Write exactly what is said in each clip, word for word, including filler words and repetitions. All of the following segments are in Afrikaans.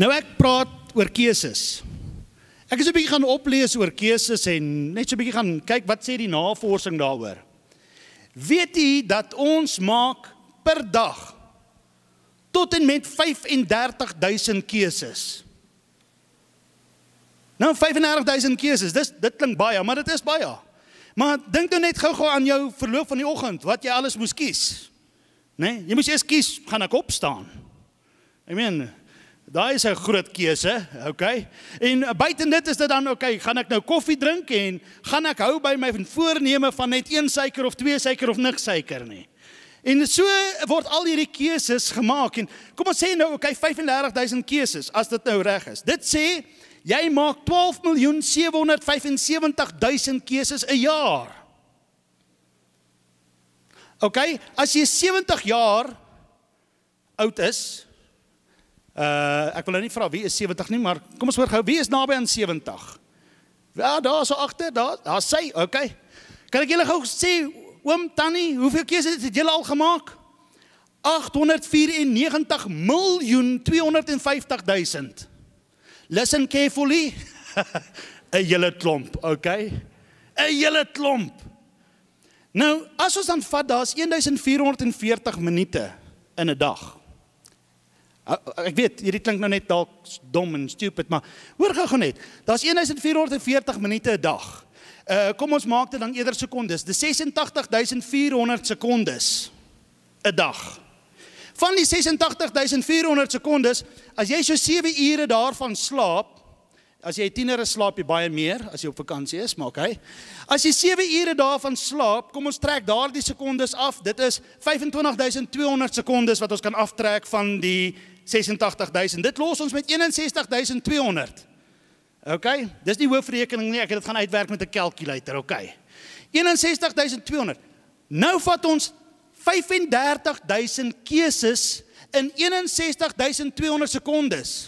Nou ek praat oor keuses. Ek is 'n bietjie gaan oplees oor keuses en net so 'n bietjie gaan kyk wat sê die navorsing daaroor. Weet jy dat ons maak per dag tot en met vyf en dertig duisend keuses? Nou vyf en dertig duisend keuses, dis, dit klink baie, maar dit is baie. Maar dink nou net gou-gou aan jou verloop van die oggend, wat jy alles moes kies. Nee, jy moes eers kies, gaan ek opstaan? Ek meen, daai is 'n groot keuse, okay? En buiten dit is dit dan, okay, gaan ek nou koffie drink en gaan ek hou by my voorneme van net een suiker of twee suiker of niks suiker nie. En so word al hierdie keuses gemaak en kom ons sê nou, okay, vyf en dertig duisend keuses, as dit nou reg is. Dit sê, jy maak twaalf miljoen sewe honderd vyf en sewentig duisend keuses 'n jaar. Okay, as jy sewentig jaar oud is, Uh, ek wil nou nie vra wie is sewentig nie, maar kom ons hoor gou, wie is naby aan sewentig? Ja, daar so agter, daar, daar sy, okay. Kan ek julle gou sê, oom, tannie, hoeveel keuses het julle al gemaak? agt honderd vyfennegentig miljoen tweehonderd vyftig duisend. Listen carefully. 'n Hele klomp, okay? 'n Hele klomp. Nou, as ons dan vat, daar's een vier honderd veertig minute in 'n dag. Ek weet, hierdie klink nou net dalk dom en stupid, maar hoor gou net, daar's een vier honderd veertig minute 'n dag. Uh, kom ons maak dit dan eerder sekondes. Dis ses en tagtig duisend vier honderd sekondes 'n dag. Van die ses en tagtig duisend vier honderd sekondes, as jy so sewe ure daarvan slaap, as jy tiener is, slaap jy baie meer as jy op vakansie is, maar okay. As jy sewe ure daarvan slaap, kom ons trek daardie sekondes af. Dit is vyf en twintig duisend twee honderd sekondes wat ons kan aftrek van die ses en tagtig duisend. Dit los ons met een en ses duisend twee honderd. Okay? Dis nie hoofrekening nie, ek het dit gaan uitwerk met 'n calculator, okay. een en ses duisend twee honderd. Nou vat ons vyf en dertig duisend keuses in een en ses duisend twee honderd sekondes.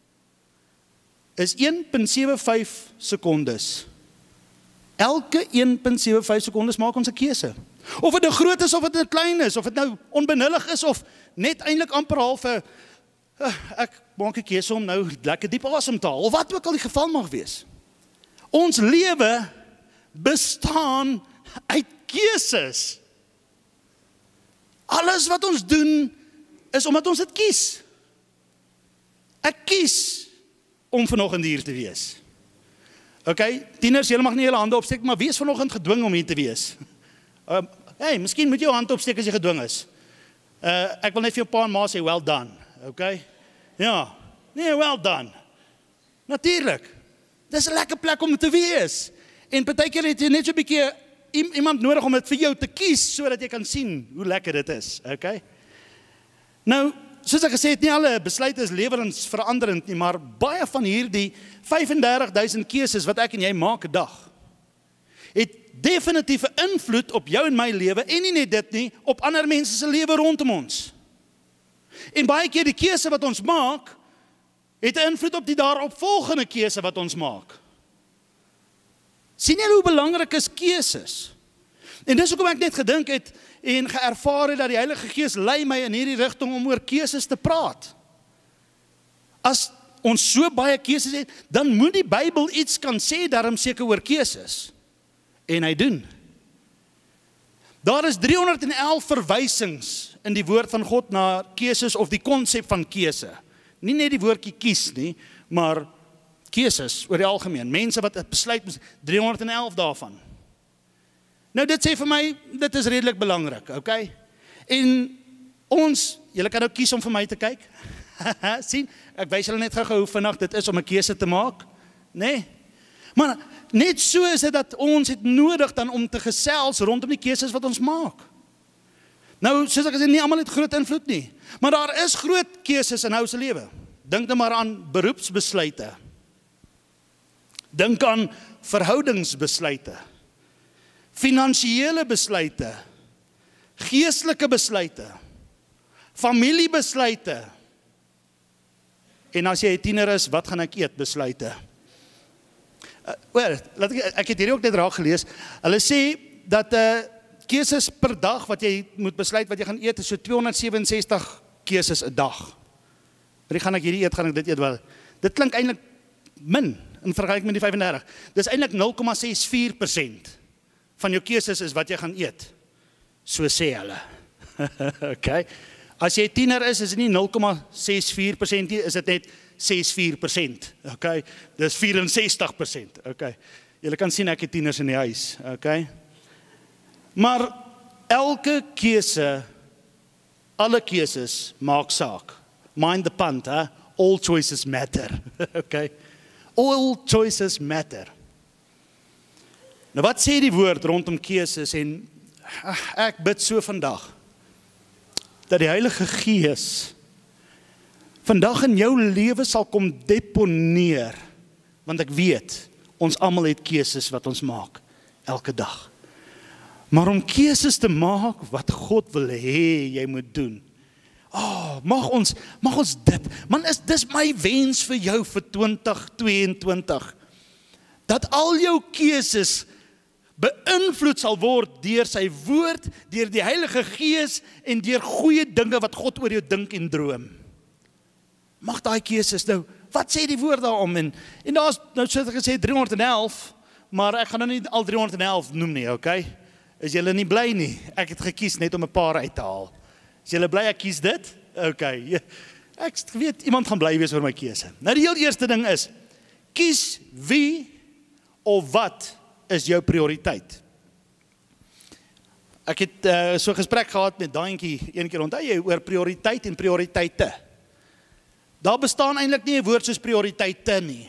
Is een punt sewe vyf sekondes. Elke een punt sewe vyf sekondes maak ons 'n keuse. Of dit nou groot is, of dit nou klein is, of dit nou onbenullig is, of net eintlik amper half 'n uh, ek maak 'n keuse om nou lekker diep asem te haal, of wat ook al die geval mag wees. Ons lewe bestaan uit keuses. Alles wat ons doen, is omdat ons dit kies. Ek kies om vanoggend hier te wees. Okay, tieners, julle mag nie julle hande opsteek, maar wie is vanoggend gedwing om hier te wees? Uh, hey, miskien moet jy jou hand opsteek as jy gedwing is. Uh, ek wil net vir jou pa en ma sê, well done. Okay? Ja, nee, well done. Natuurlijk. Dis 'n lekker plek om te wees. En partykeer het jy net so 'n bietjie iemand nodig om dit vir jou te kies, sodat jy kan sien hoe lekker dit is. Okay? Nou, soos ek gesê het, nie alle besluite is lewensveranderend nie, maar baie van hierdie vyf en dertig duisend keuses wat ek en jy maak 'n dag, het definitieve invloed op jou en my lewe, en nie net dit nie, op ander mense se lewe rondom ons. En baie keer die keuse wat ons maak, het 'n invloed op die daaropvolgende keuse wat ons maak. Sien jy hoe belangrik is keuses? En dis hoekom ek net gedink het en geervaar het dat die Heilige Gees lei my in hierdie rigting om oor keuses te praat. As ons so baie keuses het, dan moet die Bybel iets kan sê daarom seker oor keuses. En hy doen. Daar is driehonderd elf verwysings in die woord van God na keuses of die konsep van keuse. Nie net die woordjie kies nie, maar keuses oor die algemeen. Mense wat 'n besluit moet, driehonderd elf daarvan. Nou dit sê vir my, dit is redelik belangrik, okay? En ons, julle kan nou kies om vir my te kyk. Sien, ek wys julle net gou hoe vinnig dit is om 'n keuse te maak, nê? Nee? Maar net so is dit dat ons het nodig dan om te gesels rondom die keuses wat ons maak. Nou, soos ek gesê, nie almal het groot invloed nie, maar daar is groot keuses in ou se lewe. Dink nou maar aan beroepsbesluite. Dink aan verhoudingsbesluite. Finansiële besluite, geestelike besluite, familiebesluite. En as jy 'n tiener is, wat gaan ek eet besluite? Uh, well, laat ek, ek het hierdie ook net raak gelees. Hulle sê dat uh, keuses per dag wat jy moet besluit wat jy gaan eet is so tweehonderd sewe en sestig keuses 'n dag. vir die gaan ek hierdie eet, gaan ek dit eet wel. Dit klink eintlik min in vergelyking met die vyf en dertig. Dis eintlik nul komma ses vier persent van jou keuses is wat jy gaan eet. So sê hulle. Okay. As jy tiener is, is dit nie nul komma ses vier persent nie, is dit net ses komma vier persent. Okay. Dis vyf-en-sestig persent. Okay. Julle kan sien ek het tieners in die huis. Okay. Maar elke keuse, alle keuses maak saak. Mind the punt, hè? All choices matter. Okay. All choices matter. Nou wat sê die woord rondom keuses en ek bid so vandag dat die Heilige Gees vandag in jou lewe sal kom deponeer, want ek weet ons almal het keuses wat ons maak elke dag. Maar om keuses te maak wat God wil hê jy moet doen. Oh, mag ons mag ons dit. Man, is dis my wens vir jou vir twintig tweeëntwintig. Dat al jou keuses beïnvloed sal word deur sy woord, deur die Heilige Gees en deur goeie dinge wat God oor jou dink en droom. Mag daai keuses nou, wat sê die woord daarom? En, en daar is, nou soos ek gesê, driehonderd en elf, maar ek gaan nou nie al driehonderd en elf noem nie, okay? Is julle nie bly nie? Ek het gekies net om 'n paar uit te haal. Is julle bly ek kies dit? Okay. Ek weet, iemand gaan bly wees oor my keuse. Nou die heel eerste ding is, kies wie of wat is jou prioriteit. Ek het uh, so 'n gesprek gehad met daaientjie een keer, onthou jy, oor prioriteit en prioriteite. Daar bestaan eintlik nie 'n woord soos prioriteite nie.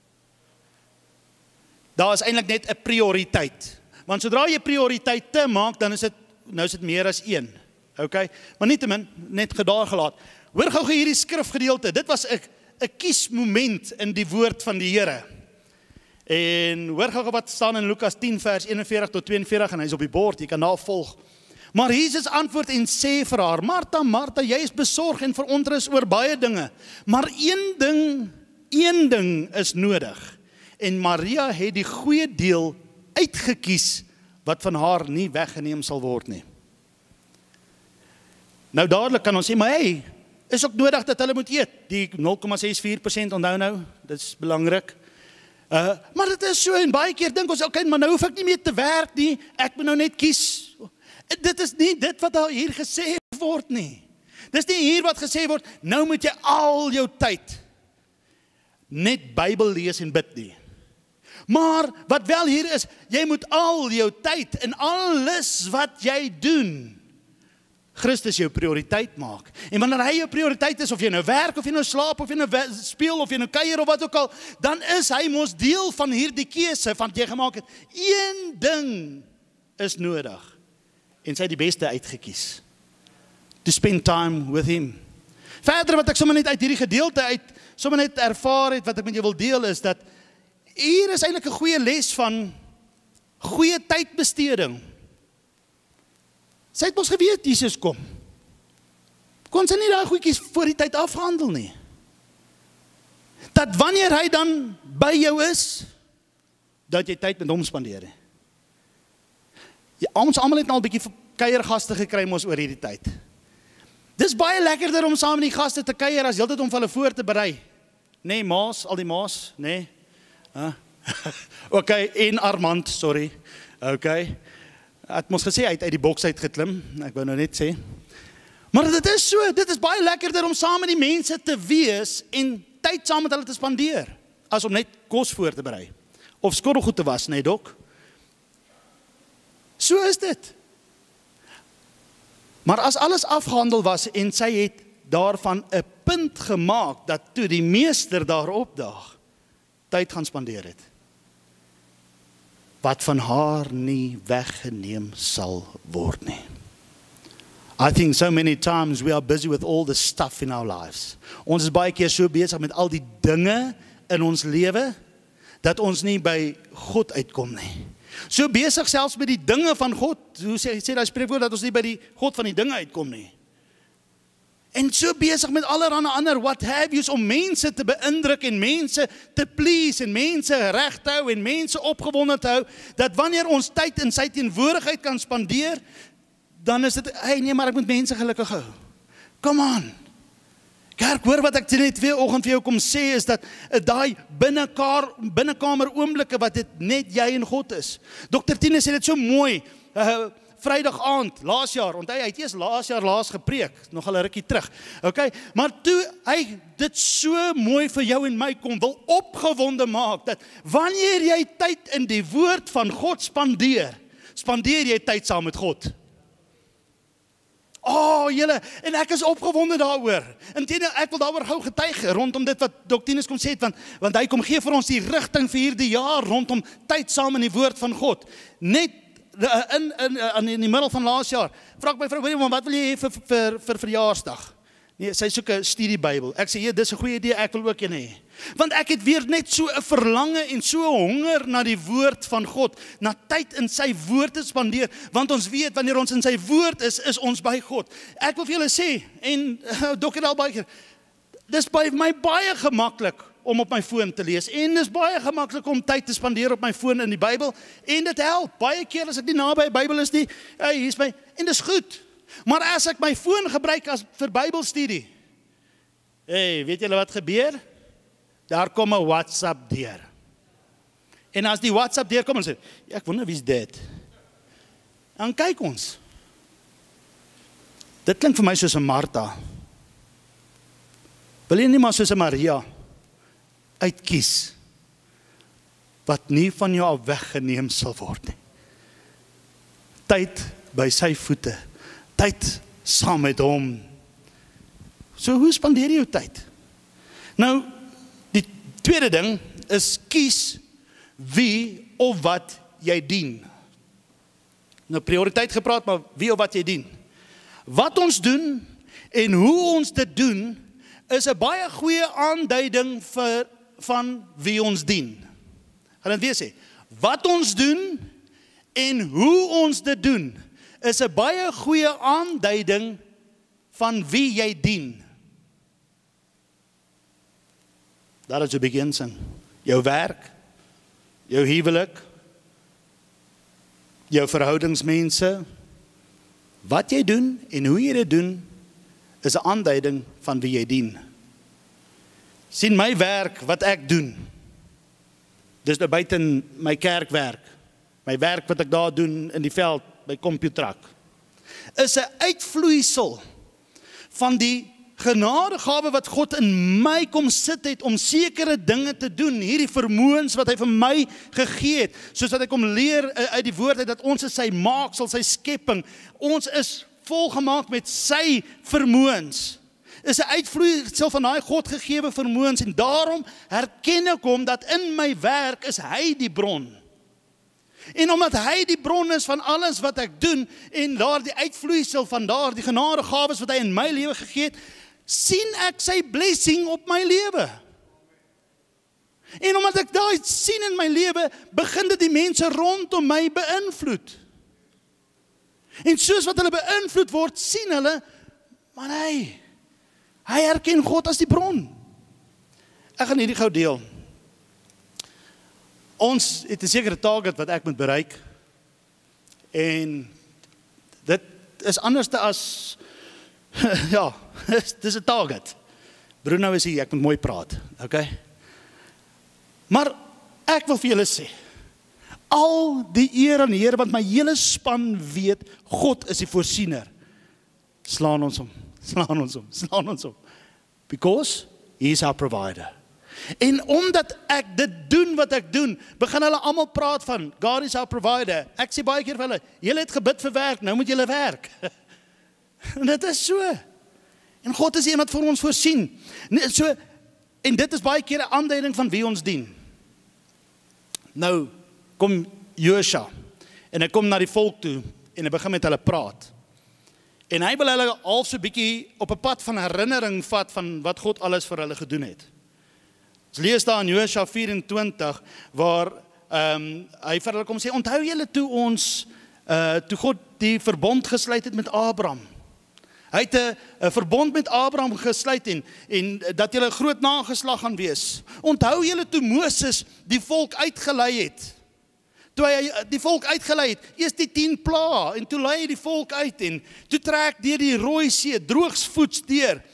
Daar is eintlik net 'n prioriteit. Want sodra jy prioriteite maak, dan is dit nou is dit meer as een. Okay? Maar nietemin, net gedaar gelaat. Hoor gou hierdie skrifgedeelte. Dit was 'n 'n kiesmoment in die woord van die Here. En hoor gou wat staan in Lukas tien vers eenenveertig tot tweeënveertig en hy's op die bord, jy kan daar volg. Maar Jesus antwoord en sê vir haar: Martha, Martha, jy is besorg en verontrus oor baie dinge, maar een ding, een ding is nodig. En Maria het die goeie deel uitgekies wat van haar nie weggeneem sal word nie. Nou dadelik kan ons sê, maar hey, is ook nodig dat hulle moet eet. Die nul komma ses vier persent onthou nou, dit is belangrik. Uh, maar dit is so, en baie keer dink ons, okay, maar nou hoef ek nie meer te werk nie, ek moet nou net kies. Dit is nie dit wat daar hier gesê word nie. Dit is nie hier wat gesê word, nou moet jy al jou tyd net Bybel lees en bid nie. Maar wat wel hier is, jy moet al jou tyd en alles wat jy doen, Christus jou prioriteit maak. En wanneer hy jou prioriteit is, of jy nou werk, of jy nou slaap, of jy nou speel, of jy nou kuier, of wat ook al, dan is hy mos deel van hierdie keuse, van jy gemaak het. Een ding is nodig. En sy het die beste uitgekies. To spend time with him. Verder wat ek sommer net uit hierdie gedeelte uit, sommer net ervaar het, wat ek met jou wil deel, is dat hier is eintlik 'n goeie les van goeie tydbesteding. Sy het ons geweet, Jesus kom. Kon sy nie daai goedjies voor die tyd afhandel nie. Dat wanneer hy dan by jou is, dat jy tyd met hom spandeer. Ja, ons almal het nou al 'n bietjie kuiergaste gekry mos oor hierdie tyd. Dis baie lekkerder om saam met die gaste te kuier as heeltyd om vir hulle voor te berei. Nee, maas, al die maas, nee. Huh? Okay, en Armand, sorry. Okay. Het mos gesê, hy het uit die boks uit geklim, ek wou nou net sê. Maar dit is so, dit is baie lekkerder om saam met die mense te wees en tyd saam met hulle te spandeer, as om net kos voor te berei. Of skottelgoed te was, nee dok. So is dit. Maar as alles afgehandel was en sy het daarvan 'n punt gemaak, dat toe die meester daar opdaag, tyd gaan spandeer het, wat van haar nie weggeneem sal word nie. I think so many times we are busy with all the stuff in our lives. Ons is baie keer so besig met al die dinge in ons lewe, dat ons nie by God uitkom nie. So besig selfs met die dinge van God, hoe sê, sê die spreekwoord, dat ons nie by die God van die dinge uitkom nie. En so besig met allerhande ander what have yous om mense te beïndruk en mense te please en mense reg te hou en mense opgewonde te hou, dat wanneer ons tyd in sy teenwoordigheid kan spandeer, dan is dit, hey nee, maar ek moet mense gelukkig hou. Come on. Kerk, hoor wat ek net weer oggend vir jou kom sê, is dat uh, daai binnekaar, binnekamer oomblikke wat dit net jy en God is. dokter Tinus het dit so mooi, uh, Vrydag aand, laas jaar, want hy het eers laas jaar laas gepreek, nog al 'n rukkie terug, okay, maar toe hy dit so mooi vir jou en my kom, wil opgewonde maak, dat wanneer jy tyd in die woord van God spandeer, spandeer jy tyd saam met God. Oh, julle, en ek is opgewonde daaroor. Inteendeel, ek wil daaroor gou getuig rondom dit wat dokter Tinus kom sê het, want, want hy kom gee vir ons die rigting vir hierdie jaar rondom tyd saam in die woord van God. Net in in in, in die middel van laas jaar, vra ek my vrou, maar wat wil jy hê vir vir vir verjaarsdag? Nee, sy soek 'n studiebybel. Ek sê, "Ja, dis 'n goeie idee, ek wil ook een hê." Want ek het weer net so 'n verlange en so 'n honger na die woord van God, na tyd in sy woord te spandeer, want ons weet wanneer ons in sy woord is, is ons by God. Ek wil vir julle sê, en uh, dokter Albaker, dis by my baie gemaklik om op my foon te lees, en dis baie gemaklik om tyd te spandeer op my foon in die Bybel, en dit help. Baie keer as ek nie naby die Bybel is nie, hey, hier is my, en dis goed. Maar as ek my foon gebruik as vir Bybelstudie, hey, weet julle wat gebeur? Daar kom 'n WhatsApp deur. En as die WhatsApp deur kom en sê, ja, ek wonder wie's dit? Dan kyk ons. Dit klink vir my soos 'n Martha. Wil jy nie maar soos 'n Maria uitkies wat nie van jou af weggeneem sal word nie? Tyd by sy voete. Tyd saam met hom. So hoe spandeer jy jou tyd? Nou, die tweede ding is kies wie of wat jy dien. Nou prioriteit gepraat, maar wie of wat jy dien. Wat ons doen en hoe ons dit doen is 'n baie goeie aanduiding vir van wie ons dien. Gaan dit weer sê. Wat ons doen en hoe ons dit doen is 'n baie goeie aanduiding van wie jy dien. Daar is 'n beginsing. Jou werk, jou huwelik, jou verhoudingsmense, wat jy doen en hoe jy dit doen, is 'n aanduiding van wie jy dien. Sien my werk wat ek doen, dis nou buite in my kerkwerk, my werk wat ek daar doen in die veld, by Computrak, is 'n uitvloeisel van die genadegawe wat God in my kom sit het om sekere dinge te doen, hierdie vermoëns wat hy vir my gegee het, soos wat ek kom leer uit die woord uit, dat ons is sy maaksel, sy skepping, ons is volgemaak met sy vermoëns, is 'n uitvloeisel van daai God gegewe vermoëns, en daarom herken ek hom dat in my werk is hy die bron. En omdat hy die bron is van alles wat ek doen, en daar die uitvloeisel van daar, die genadegawes wat hy in my lewe gegee het, sien ek sy blessing op my lewe. En omdat ek daai sien in my lewe, begin dit die mense rondom my beïnvloed. En soos wat hulle beïnvloed word, sien hulle, maar hy, hy herken God as die bron. Ek gaan hierdie gou deel. Ons het 'n sekere target wat ek moet bereik, en dit is anders as, ja, dis 'n target. Bruno is hier, ek moet mooi praat, okay? Maar ek wil vir julle sê, al die eer aan die Here, want my hele span weet, God is die voorsiener. Slaan ons om, slaan ons om, slaan ons om. Because he is our provider. En omdat ek dit doen wat ek doen, begin hulle almal praat van, God is our provider. Ek sê baie keer vir hulle, julle het gebid vir werk, nou moet julle werk. En dit is so. En God is een wat vir ons voorsien. So, en dit is baie keer 'n aanduiding van wie ons dien. Nou, kom Josua, en hy kom na die volk toe, en hy begin met hulle praat. En hy wil hulle half so 'n bietjie op 'n pad van herinnering vat van wat God alles vir hulle gedoen het. Ons lees daar in Josua vyf-en-twintig, waar um, hy vir hulle kom sê, onthou julle toe ons, uh, toe God die verbond gesluit het met Abraham. Hy het 'n verbond met Abraham gesluit, en, en dat julle 'n groot nageslag gaan wees. Onthou julle toe Moses die volk uitgelei het. Toe hy die volk uitgelei het, eers die tien plaae, en toe lei hy die volk uit, en toe trek deur die Rooi See, droogsvoets deur.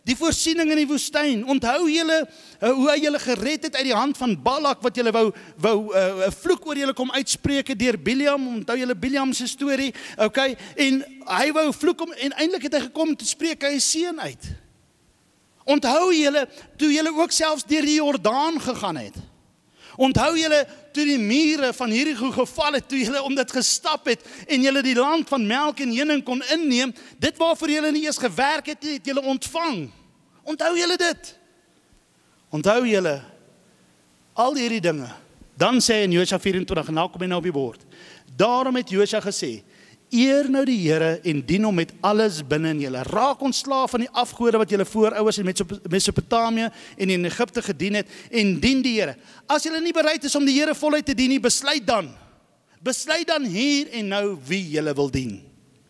die voorsiening in die woestyn. Onthou julle uh, hoe hy julle gered het uit die hand van Balak, wat julle wou, wou uh, 'n vloek oor julle kom uitspreek deur Biliam. Onthou julle Biliam se storie, okay? En hy wou vloek om, en eintlik het hy gekom te spreek hy 'n seën uit. Onthou julle toe julle ook selfs deur die Jordaan gegaan het. Onthou julle toe die mure van Jerigo geval het, toe julle om dit gestap het en julle die land van melk en honing kon inneem, dit waarvoor julle nie eers gewerk het, het julle ontvang. Onthou julle dit? Onthou julle al hierdie dinge. Dan sê hy in Josua vyf en twintig, en nou kom hy nou op die bord. Daarom het Josua gesê, eer nou die Here en dien hom met alles binne in julle. Raak ontslaaf van die afgode wat julle voorouers in Mesopotamië en in Egipte gedien het, en dien die Here. As julle nie bereid is om die Here voluit te dien nie, besluit dan. Besluit dan hier en nou wie julle wil dien.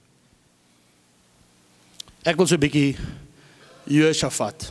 Ek wil so 'n bietjie Josua vat.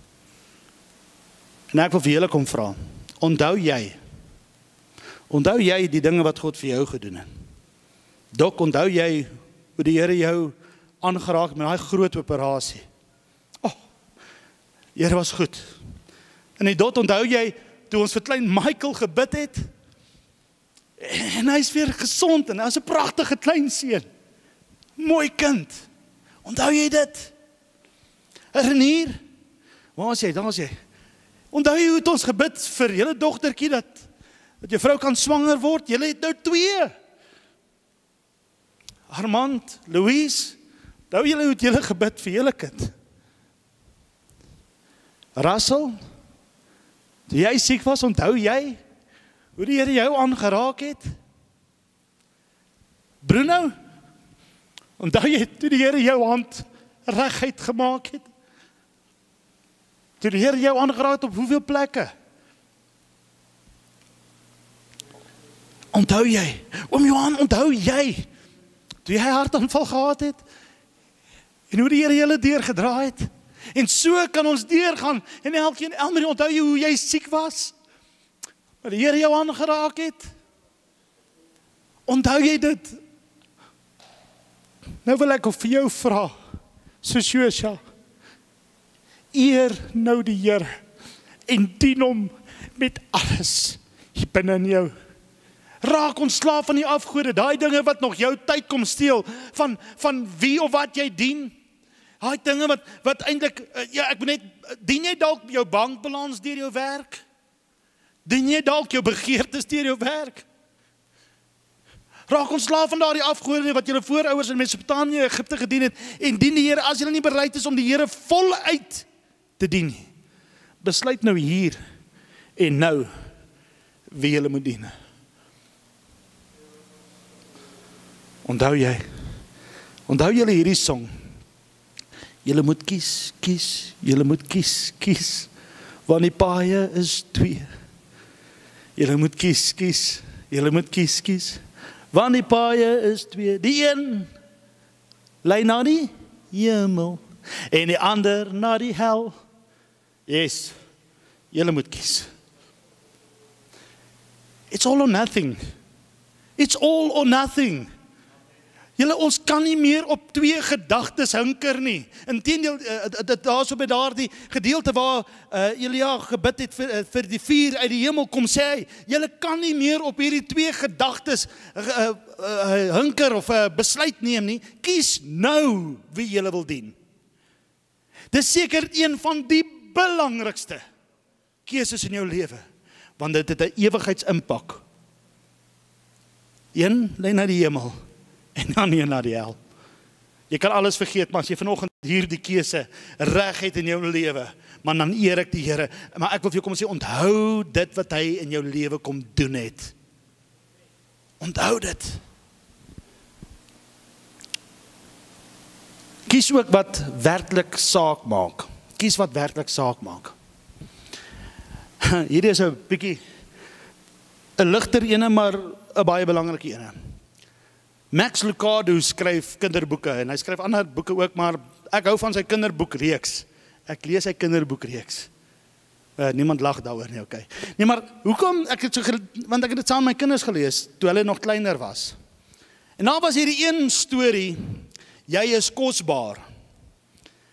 En ek wil vir julle kom vra. Onthou jy? Onthou jy die dinge wat God vir jou gedoen het? Dok, onthou jy hoe die Here jou aangeraak met daai groot operasie? Oh, die Here was goed. En die dot, onthou jy toe ons vir klein Michael gebid het? En hy is weer gesond en hy is 'n pragtige klein seun. Mooi kind. Onthou jy dit? Renier, waar is jy? Daar is jy. Onthou jy hoe het ons gebid vir julle dogtertjie dat dat jou vrou kan swanger word? Julle het nou twee. Armand, Louise, onthou julle hoe het julle gebid vir julle kind? Russell, toe jy siek was, onthou jy hoe die Here jou aangeraak het? Bruno, onthou jy toe die Here jou hand reguit gemaak het? Toe die Here jou aangeraak het op hoeveel plekke? Onthou jy? Oom Johan, onthou jy? Toe jy hartaanval gehad het? En hoe die Here julle deurgedra het? En so kan ons deurgaan. En elkeen, Elmarie, onthou jy hoe jy siek was? Maar die Here jou aangeraak het? Onthou jy dit? Nou wil ek vir jou vra, soos Josua, eer nou die Here en dien hom met alles hier binne in jou. Raak ontslaaf van die afgode, daai dinge wat nog jou tyd kom steel, van, van wie of wat jy dien. Daai dinge wat, wat eintlik, ja, ek moet net, dien jy dalk jou bankbalans deur jou werk? Dien jy dalk jou begeertes deur jou werk? Raak ontslaaf van daardie afgode wat julle voorouers in Mesopotamië en Egipte gedien het, en dien die Here as julle nie bereid is om die Here voluit te dien. Besluit nou hier en nou wie julle moet dien. Onthou jy, onthou julle hierdie song, julle moet kies, kies, julle moet kies, kies, want die paaie is twee. Julle moet kies, kies, julle moet kies, kies, want die paaie is twee. Die een lei na die hemel, en die ander na die hel. Yes, julle moet kies. It's all or nothing. It's all or nothing. Julle, ons kan nie meer op twee gedagtes hinker nie. Inteendeel, dit daar so by daardie gedeelte waar uh, Elia gebid het vir, uh, vir die vuur uit die hemel kom, sê hy, julle kan nie meer op hierdie twee gedagtes uh, uh, hinker of uh, besluit neem nie. Kies nou wie julle wil dien. Dis seker een van die belangrikste keuses in jou lewe, want dit het 'n ewigheidsimpak. Een lei na die hemel, en dan nie na die hel. Jy kan alles vergeet, maar as jy vanoggend hierdie keuse reg het in jou lewe, maar dan eer ek die Here. Maar ek wil vir jou kom sê, onthou dit wat hy in jou lewe kom doen het. Onthou dit. Kies ook wat werklik saak maak. Kies wat werklik saak maak. Hierdie is 'n bietjie 'n ligter ene, maar 'n baie belangrike ene. Max Lucado skryf kinderboeke en hy skryf ander boeke ook, maar ek hou van sy kinderboekreeks. Ek lees sy kinderboekreeks. Uh, niemand lag daaroor nie, okay. Nee, maar hoekom ek het so want ek het dit saam met my kinders gelees toe hulle nog kleiner was. En daar was hierdie een storie, jy is kosbaar.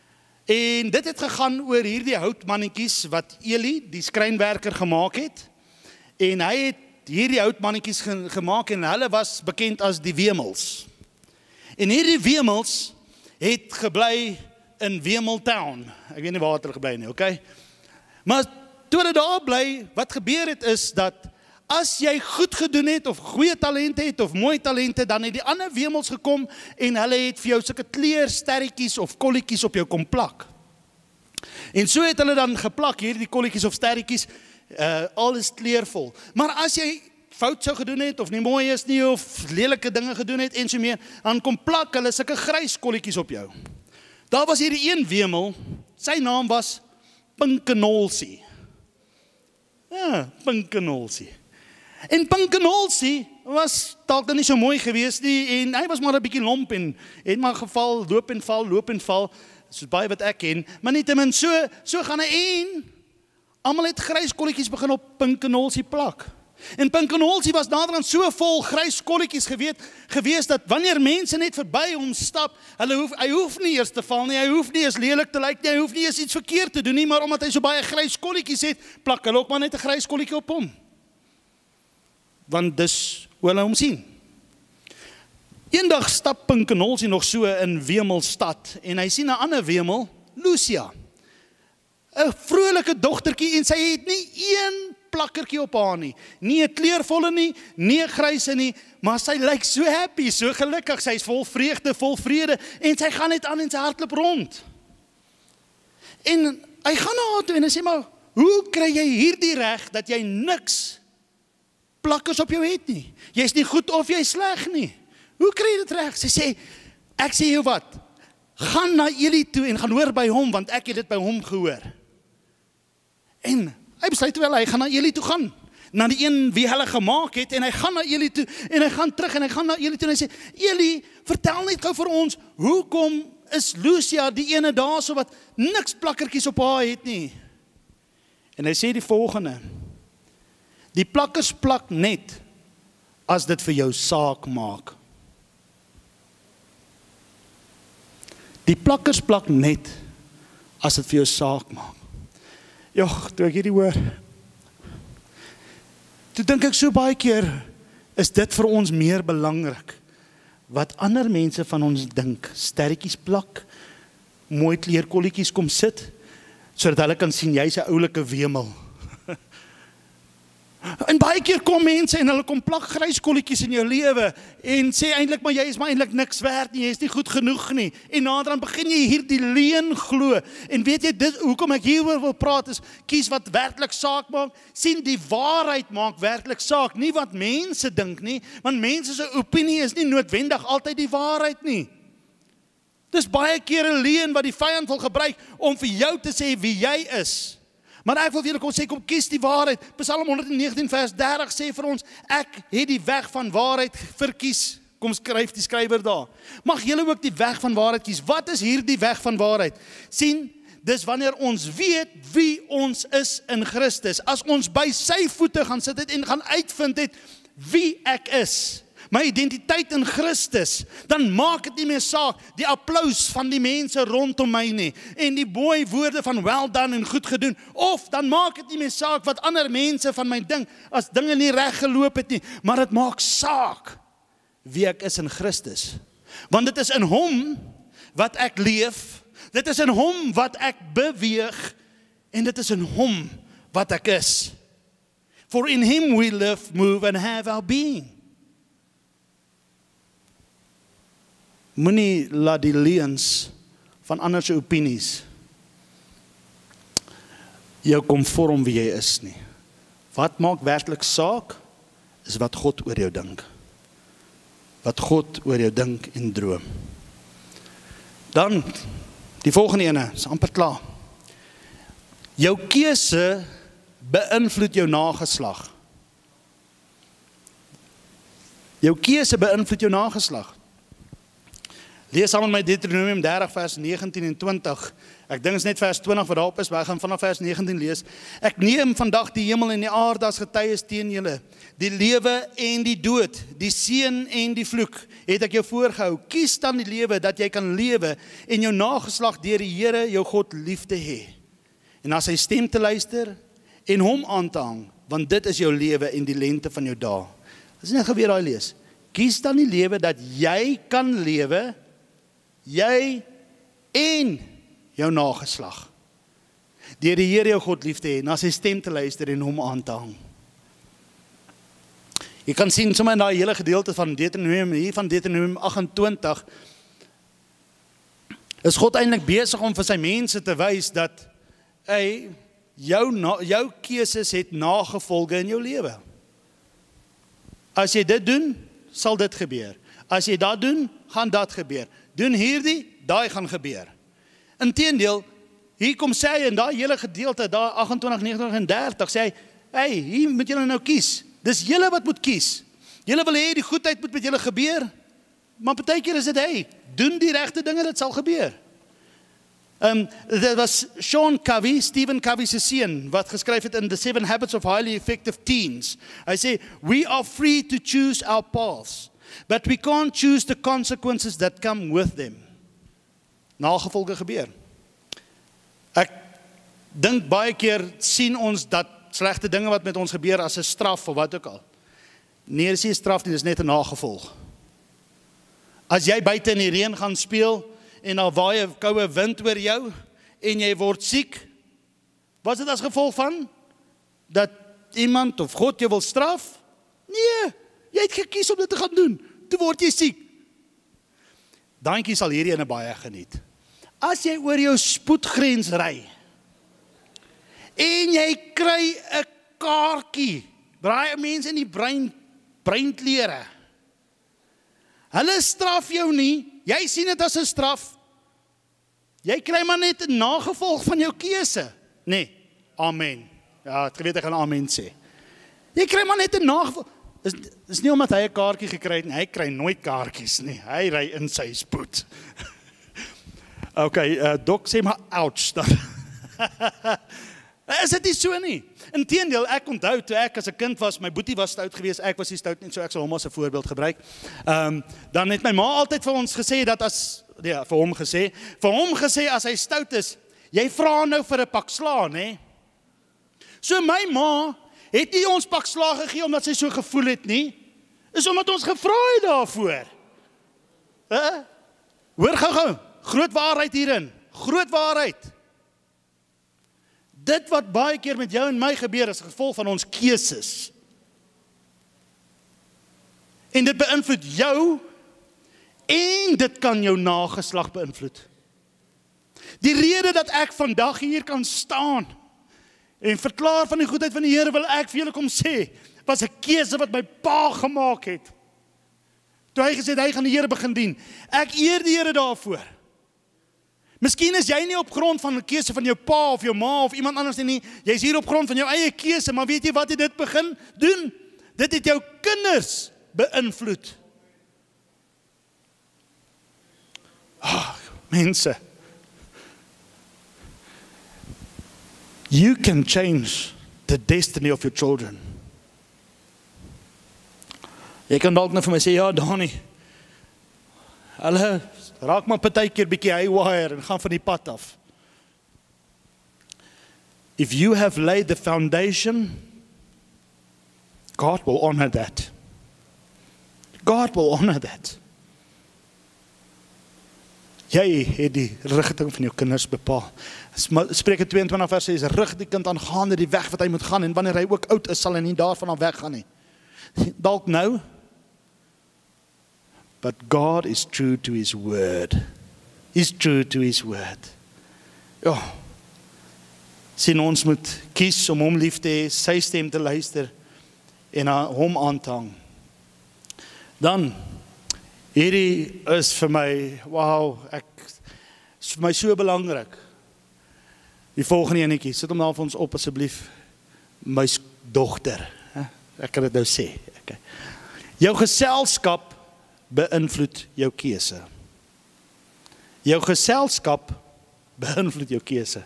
En dit het gegaan oor hierdie houtmannetjies wat Eli, die skrynwerker, gemaak het. En hy het hierdie houtmannetjies ge gemaak en hulle was bekend as die wemels. En hierdie wemels het gebly in Wemeltown. Ek weet nie waar hulle gebly nie, okay? Maar toe hulle daar bly, wat gebeur het is dat as jy goed gedoen het, of goeie talente het, of mooi talente, dan het die ander wemels gekom, en hulle het vir jou sulke kleersterretjies of kolletjies op jou kom plak. En so het hulle dan geplak, hier die kolletjies of sterretjies, uh, alles kleurvol. Maar as jy fout sou gedoen het, of nie mooi is nie, of lelike dinge gedoen het, en so meer, dan kom plak hulle sulke grys kolletjies op jou. Daar was hierdie een wemel, sy naam was Pinkenolsie. Ja, Pinkenolsie. En Pinkenolsie was dalk dan nie so mooi geweest nie, en hy was maar 'n bietjie lomp, en het maar geval, loop en val, loop en val, soos baie wat ek ken, maar nietemin, so, so gaan hy en, almal het grys kolletjies begin op Pinkenolsie plak. En Pinkenolsie was naderhand so vol grys kolletjies geweet, gewees, dat wanneer mense net verby hom stap, hulle hoef, hy hoef nie eers te val nie, hy hoef nie eers lelik te lyk nie, hy hoef nie eers iets verkeerd te doen nie, maar omdat hy so baie grys kolletjies het, plak hulle ook maar net 'n grys kolletjie op hom. Want dis hoe hulle hom sien. Eendag stap Pinkenolsie nog so in Wemelstad, en hy sien 'n ander wemel, Lucia. 'n vrolike dogtertjie, en sy het nie een plakkertjie op haar nie. Nie 'n kleurvolle nie, nie 'n gryse nie, maar sy lyk so happy, so gelukkig, sy is vol vreugde, vol vrede, en sy gaan net aan en sy hardloop rond. En hy gaan na haar toe en hy sê, maar hoe kry jy hierdie reg, dat jy niks plakkers op jou het nie? Jy's nie goed of jy sleg nie. Hoe kry jy dit reg? Sy sê, ek sê jou wat, gaan na Eli toe en gaan hoor by hom, want ek het dit by hom gehoor. En hy besluit terwyl hy gaan na Eli toe gaan, na die een wie hulle gemaak het, en hy gaan na Eli toe, en hy gaan terug, en hy gaan na Eli toe, en hy sê, Eli, vertel net gou vir ons, hoekom is Lucia die ene daar so wat niks plakkertjies op haar het nie? En hy sê die volgende, die plakkers plak net, as dit vir jou saak maak. Die plakkers plak net, as dit vir jou saak maak. Jog, toe ek hierdie hoor, toe dink ek so baie keer, is dit vir ons meer belangrik, wat ander mense van ons dink, sterretjies plak, mooi kleerkolletjies kom sit, sodat hulle kan sien, jy's 'n oulike wemel. En baie keer kom mense en hulle kom plak grys kolletjies in jou lewe en sê eintlik maar jy is maar eintlik niks werd nie, jy is nie goed genoeg nie. En naderhand begin jy hierdie leuen glo. En weet jy dit hoekom ek hieroor wil praat is kies wat werklik saak maak. Sien die waarheid maak werklik saak, nie wat mense dink nie, want mense se opinie is nie noodwendig altyd die waarheid nie. Dis baie keer 'n leuen wat die vyand wil gebruik om vir jou te sê wie jy is. Maar ek wil vir julle kom sê, kom kies die waarheid. Psalm honderdnegentien vers dertig sê vir ons, ek het die weg van waarheid verkies. Kom skryf die skrywer daar. Mag julle ook die weg van waarheid kies. Wat is hier die weg van waarheid? Sien, dis wanneer ons weet wie ons is in Christus. As ons by sy voete gaan sit het en gaan uitvind het wie ek is, my identiteit in Christus, dan maak dit nie meer saak die applous van die mense rondom my nie, en die mooi woorde van well done en goed gedoen, of dan maak dit nie meer saak wat ander mense van my dink, as dinge nie reg geloop het nie, maar dit maak saak wie ek is in Christus, want dit is in hom wat ek leef, dit is in hom wat ek beweeg, en dit is in hom wat ek is. For in him we live, move and have our being. Moenie laat die leuns van ander se opinies jou kom vorm wie jy is nie. Wat maak werklik saak, is wat God oor jou dink. Wat God oor jou dink en droom. Dan, die volgende ene, is amper klaar. Jou keuse beïnvloed jou nageslag. Jou keuse beïnvloed jou nageslag. Lees saam met my Deuteronomium dertig vers negentien en twintig. Ek dink is net vers twintig wat daarop is, maar ek gaan vanaf vers negentien lees. Ek neem vandag die hemel en die aarde as getuies teen julle, die lewe en die dood, die seën en die vloek, het ek jou voorgehou. Kies dan die lewe dat jy kan lewe en jou nageslag deur die Here jou God lief te hê. En na sy stem te luister en hom aan te hang, want dit is jou lewe en die lengte van jou dae. Dis net gebeur daai lees. Kies dan die lewe dat jy kan lewe, jy en jou nageslag, deur die Here jou God lief te hê, na sy stem te luister en hom aan te hang. Jy kan sien sommer in daai hele gedeelte van Deuteronomium, hier van Deuteronomium agt en twintig, is God eintlik besig om vir sy mense te wys dat hy, jou, na, jou keuses het nagevolge in jou lewe. As jy dit doen, sal dit gebeur. As jy dat doen, gaan dat gebeur. Doen hierdie, daai gaan gebeur. Inteendeel, hier kom sê hy in daai hele gedeelte, daar agt en twintig, negentig en dertig, sê hy, hey, hier moet julle nou kies. Dis julle wat moet kies. Julle wil hê die goedheid moet met julle gebeur, maar partykeer is dit, hey, doen die regte dinge, dit sal gebeur. Um, dit was Sean Covey, Stephen Covey se seun, wat geskryf het in The Seven Habits of Highly Effective Teens. Hy sê, we are free to choose our paths, but we can't choose the consequences that come with them. Nagevolge gebeur. Ek dink baie keer sien ons dat slegte dinge wat met ons gebeur as 'n straf of wat ook al. Nee, dis nie 'n straf nie, dis net 'n nagevolg. As jy buite in die reën gaan speel en daar waai 'n koue wind oor jou en jy word siek, was dit as gevolg van dat iemand of God jou wil straf? Nee, jy het gekies om dit te gaan doen. Toe word jy siek. Dankie sal hierdie ene baie geniet. As jy oor jou spoedgrens ry en jy kry 'n kaartjie, braai mense in die brein, breinklere. Hulle straf jou nie, jy sien dit as 'n straf. Jy kry maar net 'n nagevolg van jou keuse. Nee, amen. Ja, ek weet ek gaan amen sê. Jy kry maar net 'n nagevolg. Is is nie omdat hy 'n kaartjie gekry het nie, hy kry nooit kaartjies nie. Hy ry in sy spoed. Okay, uh, Dok sê maar ouch dan. Is dit nie so nie? Inteendeel, ek onthou toe ek as 'n kind was, my boetie was stout geweest, ek was nie stout nie, so ek sal hom as 'n voorbeeld gebruik. Um, dan het my ma altyd vir ons gesê dat as ja, vir hom gesê, vir hom gesê as hy stout is, jy vra nou vir 'n pak slaag, nê? So my ma het nie ons pak slaag gegee omdat sy so gevoel het nie, is omdat ons gevra het daarvoor. Hè? Hoor gou-gou, groot waarheid hierin, groot waarheid. Dit wat baie keer met jou en my gebeur is gevolg van ons keuses. En dit beïnvloed jou en dit kan jou nageslag beïnvloed. Die rede dat ek vandag hier kan staan en verklaar van die goedheid van die Here, wil ek vir julle kom sê, was 'n keuse wat my pa gemaak het. Toe hy gesê het, hy gaan die Here begin dien. Ek eer die Here daarvoor. Miskien is jy nie op grond van 'n keuse van jou pa of jou ma of iemand anders nie, jy is hier op grond van jou eie keuse, maar weet jy wat het dit begin doen? Dit het jou kinders beïnvloed. Ah, mense. You can change the destiny of your children. Jy kan dalk nou vir my sê, ja Donnie, hulle raak maar partykeer bietjie haywire en gaan van die pad af. If you have laid the foundation, God will honor that. God will honor that. Jy het die rigting van jou kinders bepaal. Spreuke twee en twintig vers sê, rig die kind aangaande die weg wat hy moet gaan, en wanneer hy ook oud is, sal hy nie daarvan af weggaan nie. Dalk nou, but God is true to his word. He's true to his word. Ja, sien ons moet kies om hom lief te hê, sy stem te luister en hom aan te hang. Dan, hierdie is vir my, wow, ek, is vir my so belangrik. Die volgende enetjie, sit hom daar vir ons op asseblief, my dogter. Ek kan dit nou sê. Okay. Jou geselskap beïnvloed jou keuse. Jou geselskap beïnvloed jou keuse.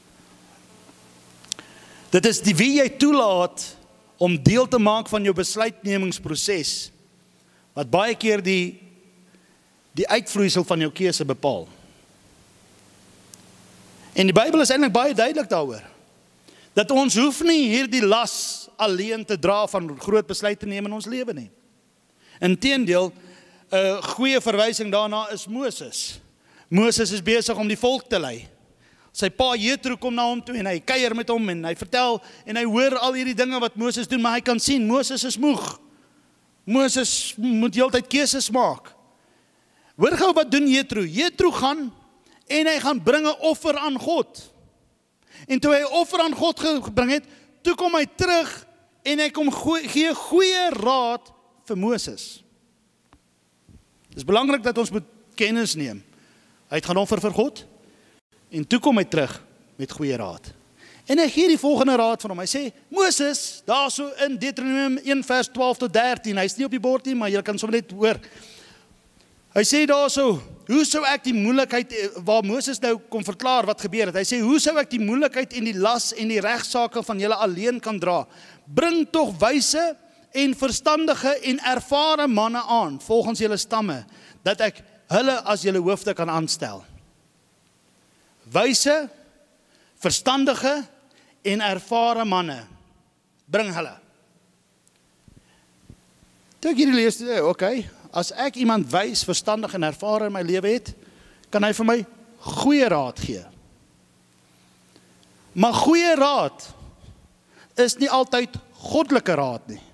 Dit is die wie jy toelaat om deel te maak van jou besluitnemingsproses, wat baie keer die, die uitvloeisel van jou keuse bepaal. En die Bybel is eintlik baie duidelik daaroor, dat ons hoef nie hierdie las alleen te dra van groot besluit te neem in ons lewe nie. Inteendeel, 'n goeie verwysing daarna is Moses. Moses is besig om die volk te lei. Sy pa Jethro kom na hom toe en hy kuier met hom en hy vertel en hy hoor al hierdie dinge wat Moses doen, maar hy kan sien, Moses is moeg. Moses moet heeltyd keuses maak. Hoor gou wat doen Jethro? Jethro gaan en hy gaan bring 'n offer aan God. En toe hy 'n offer aan God gebring het, toe kom hy terug en hy kom goe, gee goeie raad vir Moses. Dit is belangrik dat ons moet kennis neem. Hy het gaan offer vir God en toe kom hy terug met goeie raad. En hy gee die volgende raad van hom. Hy sê, Moses, daar so in Deuteronomium een vers twaalf tot dertien, hy is nie op die bord nie, maar jy kan sommer net hoor. Hy sê daar so, hoe sou ek die moeilikheid, waar Moses nou kom verklaar wat gebeur het, hy sê, hoe sou ek die moeilikheid en die las en die regsaake van julle alleen kan dra? Bring tog wyse en verstandige en ervare manne aan, volgens julle stamme, dat ek hulle as julle hoofde kan aanstel. Wyse, verstandige en ervare manne, bring hulle. Toe ek hierdie lees, oké, okay, as ek iemand wys, verstandig en ervare in my lewe het, kan hy vir my goeie raad gee. Maar goeie raad is nie altyd goddelike raad nie.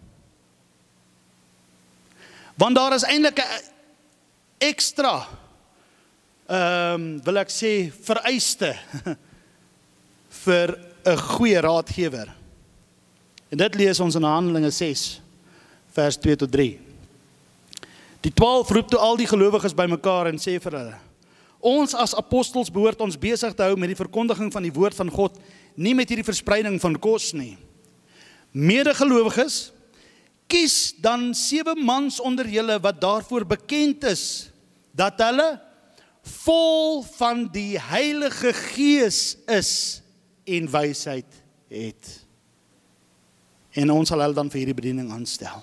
Want daar is eintlik 'n ekstra, um, wil ek sê, vereiste vir 'n goeie raadgewer. En dit lees ons in Handelinge ses, vers twee tot drie. Die twaalf roep toe al die gelowiges bymekaar en sê vir hulle, ons as apostels behoort ons besig te hou met die verkondiging van die woord van God, nie met hierdie verspreiding van kos nie. Medegelowiges, kies dan sewe mans onder julle wat daarvoor bekend is, dat hulle vol van die Heilige Gees is en wysheid het. En ons sal hulle dan vir hierdie bediening aanstel.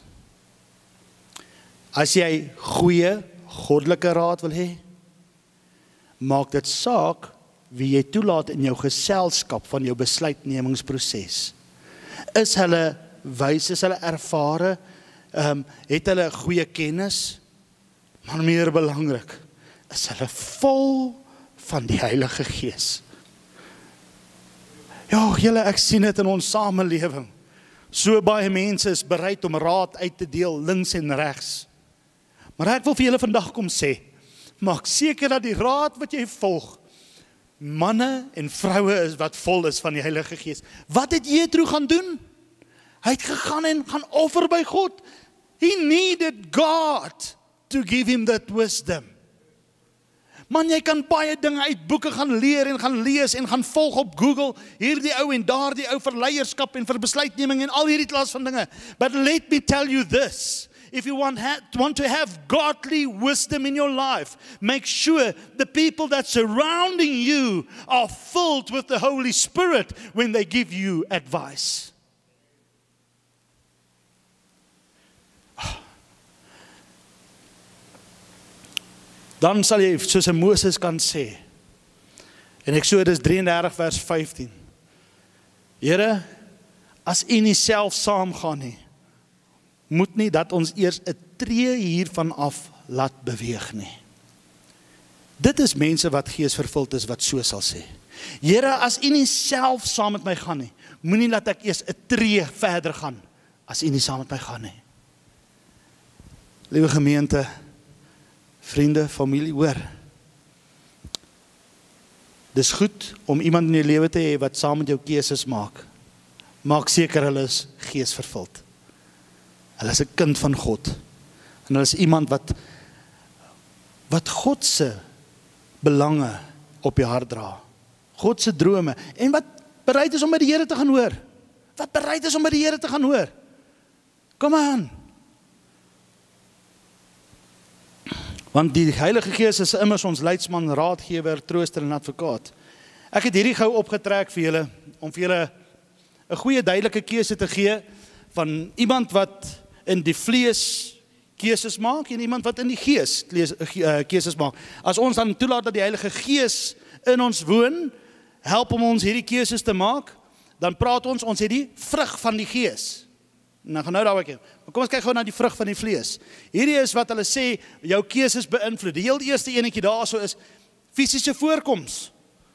As jy goeie, goddelike raad wil hê, maak dit saak wie jy toelaat in jou geselskap van jou besluitnemingsproses. Is hulle wys, is hulle ervare, um, het hulle goeie kennis, maar meer belangrik, is hulle vol van die Heilige Gees. Ja, julle, ek sien dit in ons samelewing. So baie mense is bereid om raad uit te deel, links en regs. Maar ek wil vir julle vandag kom sê, maak seker dat die raad wat jy volg, manne en vroue is wat vol is van die Heilige Gees. Wat het Jethro gaan doen? Hy het gegaan en gaan offer by God. He needed God to give him that wisdom. Man, jy kan baie dinge uit boeke gaan leer en gaan lees en gaan volg op Google, hierdie ou en daardie ou vir leierskap en vir besluitneming en al hierdie klas van dinge. But let me tell you this, if you want, ha want to have godly wisdom in your life, make sure the people that surrounding you are filled with the Holy Spirit when they give you advice. Dan sal jy soos 'n Moses kan sê, in Eksodus drieëndertig vers vyftien, Here, as U nie self saamgaan nie, moet nie dat ons eers 'n tree hiervan af laat beweeg nie. Dit is mense wat geesvervuld is wat so sal sê. Here, as U nie self saam met my gaan nie, moenie laat ek eers 'n tree verder gaan as U nie saam met my gaan nie. Liewe gemeente, vriende, familie, hoor. Dis goed om iemand in jou lewe te hê wat saam met jou keuses maak. Maak seker hulle is geesvervuld. Hulle is 'n kind van God. En hulle is iemand wat wat God se belange op die hart dra. God se drome en wat bereid is om by die Here te gaan hoor. Wat bereid is om by die Here te gaan hoor. Kom aan. Want die Heilige Gees is immers ons leidsman, raadgewer, trooster en advokaat. Ek het hierdie gou opgetrek vir julle, om vir julle 'n goeie duidelike keuse te gee, van iemand wat in die vlees keuses maak, en iemand wat in die gees keuses maak. As ons dan toelaat dat die Heilige Gees in ons woon, help om ons hierdie keuses te maak, dan praat ons, ons het die vrug van die Gees. Nou gaan nou daarby kyk. Maar kom ons kyk gou na die vrug van die vlees. Hierdie is wat hulle sê, jou keuses beïnvloed. Die heel eerste enetjie daarso is fisiese voorkoms.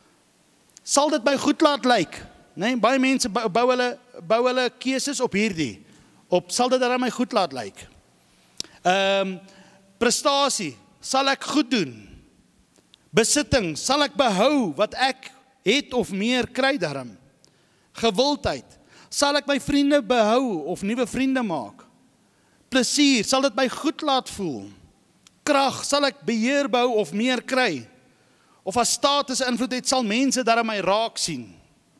Sal dit my goed laat lyk? Nee, baie mense bou, bou hulle bou hulle keuses op hierdie. Op sal dit dan my goed laat lyk? Ehm um, prestasie, sal ek goed doen? Besitting, sal ek behou wat ek het of meer kry daarin? Gewildheid, sal ek my vriende behou of nuwe vriende maak? Plesier, sal dit my goed laat voel? Krag, sal ek beheer behou of meer kry? Of as status invloed het, sal mense daarin my raak sien?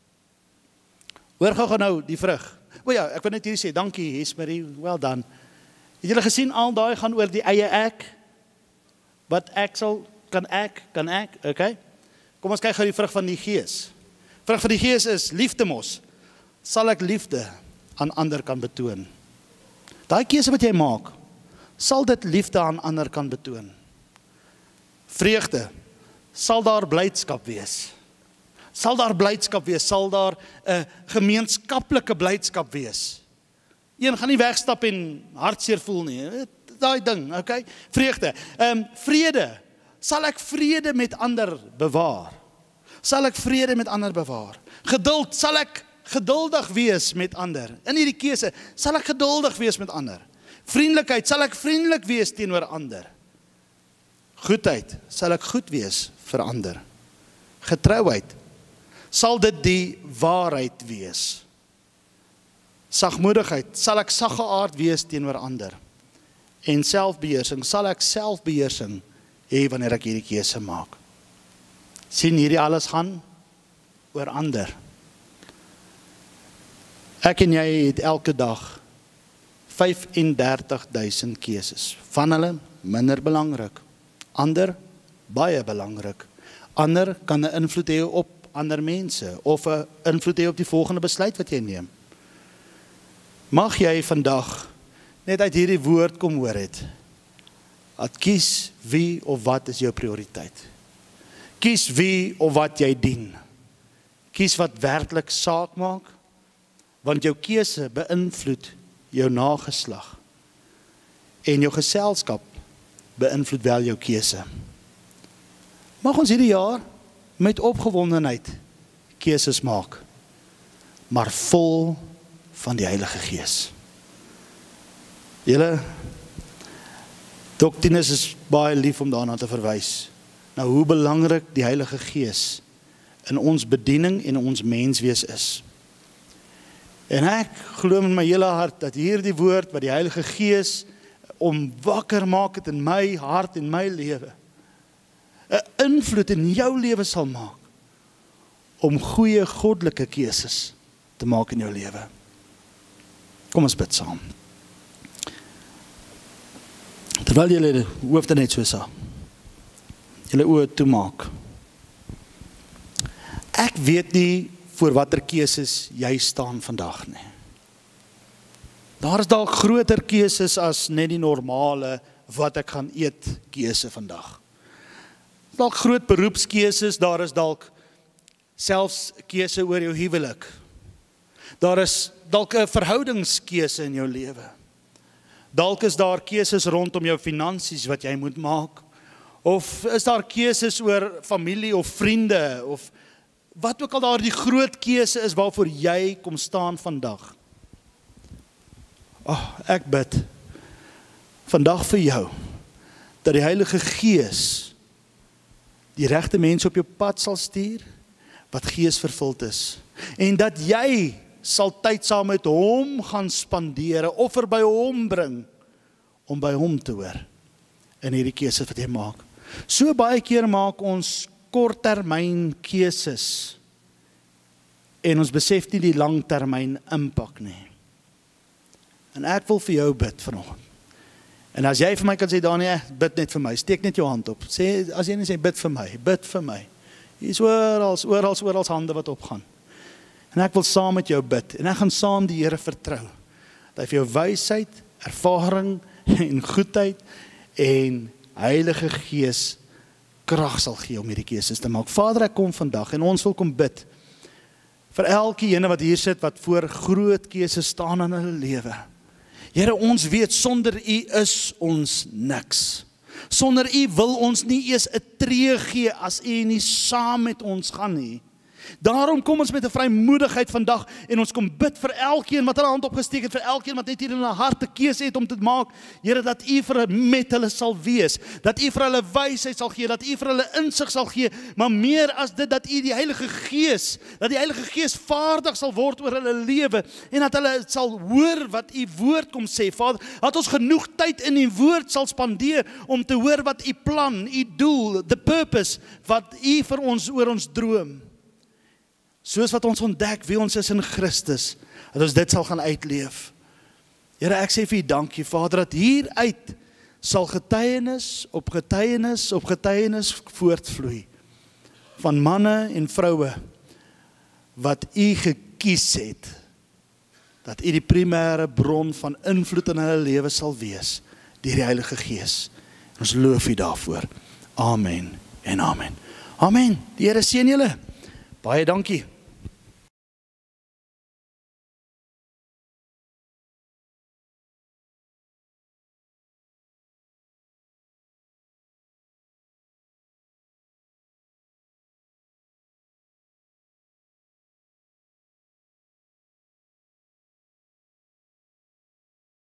Hoor gou nou die vrug. O ja, ek wil net hier sê, dankie Hesmerie, well done. Het julle gesien, al daai gaan oor die eie ek? Wat ek sal, kan ek, kan ek, okay? Kom ons kyk gou die vrug van die Gees. Vrug van die Gees is liefde mos. Sal ek liefde aan ander kan betoon? Daai keuse wat jy maak, sal dit liefde aan ander kan betoon? Vreugde, sal daar blydskap wees? Sal daar blydskap wees? Sal daar 'n gemeenskaplike blydskap wees? Een gaan nie wegstap en hartseer voel nie. Daai ding, okay? Vreugde. Ehm um, vrede. Sal ek vrede met ander bewaar? Sal ek vrede met ander bewaar? Geduld. Sal ek geduldig wees met ander? In hierdie keuse, sal ek geduldig wees met ander? Vriendelikheid. Sal ek vriendelik wees teenoor ander? Goedheid. Sal ek goed wees vir ander? Getrouheid. Sal dit die waarheid wees? Sagmoedigheid, sal ek saggeaard wees teenoor ander? En selfbeheersing, sal ek selfbeheersing hê wanneer ek hierdie keuse maak? Sien, hierdie alles gaan oor ander. Ek en jy het elke dag vyf en dertig duisend keuses. Van hulle minder belangrik, ander baie belangrik. Ander kan 'n invloed hê op ander mense, of 'n invloed hê op die volgende besluit wat jy neem. Mag jy vandag net uit hierdie woord kom hoor het, dat kies wie of wat is jou prioriteit. Kies wie of wat jy dien. Kies wat werklik saak maak, want jou keuse beïnvloed jou nageslag. En jou geselskap beïnvloed wel jou keuse. Mag ons hierdie jaar met opgewondenheid keuses maak, maar vol van die Heilige Gees. Julle, Doktinus is baie lief om daarna te verwys. Nou hoe belangrik die Heilige Gees in ons bediening en ons menswees is. En ek glo in my hele hart dat hierdie woord wat die Heilige Gees om wakker maak het in my hart en my lewe, 'n invloed in jou lewe sal maak om goeie goddelike keuses te maak in jou lewe. Kom ons bid saam. Terwyl julle die hoofde net so sa, julle oë toemaak. Ek weet nie voor watter keuses jy staan vandag nie. Daar is dalk groter keuses as net die normale wat ek gaan eet keuse vandag. Dalk groot beroepskeuses, daar is dalk selfs keuse oor jou huwelik. Daar is dalk 'n verhoudingskeuse in jou lewe. Dalk is daar keuses rondom jou finansies wat jy moet maak. Of is daar keuses oor familie of vriende, of wat ook al daar die groot keuse is waarvoor jy kom staan vandag. Oh, ek bid vandag vir jou, dat die Heilige Gees die regte mense op jou pad sal stuur, wat Gees vervuld is, en dat jy sal tyd saam met hom gaan spandeer, 'n offer by hom bring, om by hom te hoor, in hierdie keuses wat jy maak. So baie keer maak ons korttermyn keuses, en ons besef nie die langtermyn impak nie. En ek wil vir jou bid vanoggend, En as jy vir my kan sê, Daniël, bid net vir my, steek net jou hand op. Sê, as jy net sê, bid vir my, bid vir my. Hier is oral, oral, oral hande wat opgaan. En ek wil saam met jou bid, en ek gaan saam die Here vertrou. Dat hy vir jou wysheid, ervaring en goedheid en Heilige Gees krag sal gee om hierdie keuses te maak. Vader, ek kom vandag en ons wil kom bid vir elke ene wat hier sit wat voor groot keuses staan in hulle lewe. Here, ons weet sonder U is ons niks. Sonder U wil ons nie eers 'n tree gee as U nie saam met ons gaan nie. Daarom kom ons met 'n vrymoedigheid vandag en ons kom bid vir elkeen wat hulle hand opgesteek het, vir elkeen wat net hier in hulle hart 'n keuse het om te maak. Here, dat U vir met hulle sal wees, dat U vir hulle wysheid sal gee, dat U vir hulle insig sal gee, maar meer as dit, dat U die Heilige Gees, dat die Heilige Gees vaardig sal word oor hulle lewe en dat hulle sal hoor wat U woord kom sê. Vader, dat ons genoeg tyd in U woord sal spandeer om te hoor wat U plan, U doel, the purpose wat U vir ons oor ons droom. Soos wat ons ontdek wie ons is in Christus, dat ons dit sal gaan uitleef. Here, ek sê vir U dankie, Vader, dat hieruit sal getuienis op getuienis op getuienis voortvloei van manne en vroue wat U gekies het, dat U die primêre bron van invloed in hulle lewe sal wees, deur die Heilige Gees. En ons loof U daarvoor. Amen en amen. Amen. Die Here seën julle. Baie dankie.